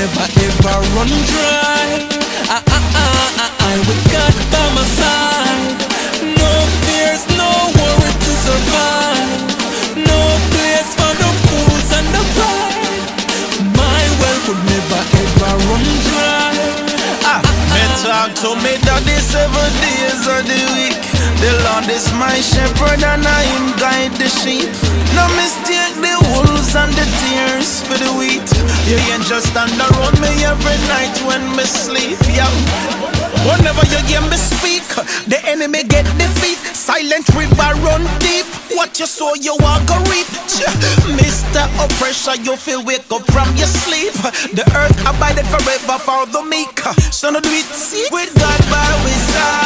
never ever run dry. I with God by my side. No fears, no worry to survive. No place for the fools and the pride. My well could never ever run dry. Me talk to me daddy 7 days of the week. The Lord is my shepherd and I him guide the sheep. No mistake the wolves and the tears for the wheat. You ain't just stand around me every night when me sleep, yeah. Whenever you hear me speak, the enemy get defeat. Silent river run deep. What you sow, you are go reap. Mr. Oppressor, you feel wake up from your sleep. The earth abided forever for the meek. So no do it with God by his side.